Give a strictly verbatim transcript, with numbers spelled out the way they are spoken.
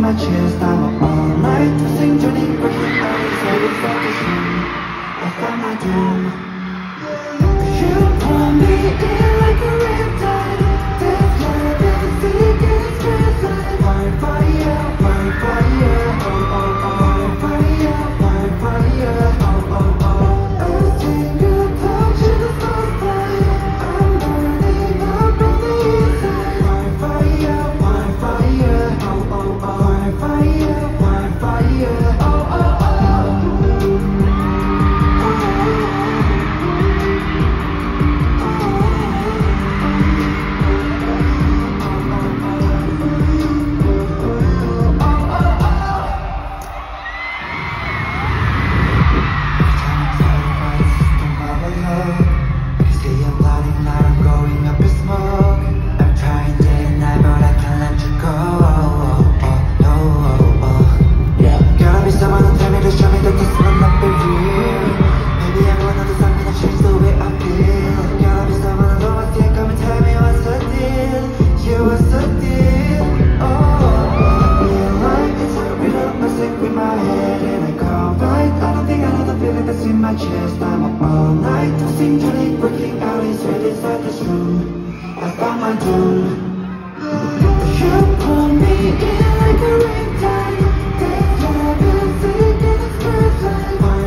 my chest, I'm up all night tossing, turning, breaking out inside of focus room. I found my doom. You pull me in like a riptide. This love is sick and it's transient. Fire, fire, fire, fire, oh, oh, oh. Fire, fire, fire, oh, oh, oh. A single touch and it's so fire. I'm burning up on the inside. Fire, fire, fire, fire, oh, oh, oh. Fire, fire, fire, fire, oh, oh, oh. My chest, I'm up all night tossing, turning, breaking out inside, inside this room. I found my doom. You pull me in like a riptide. This love is sick and it's perfect.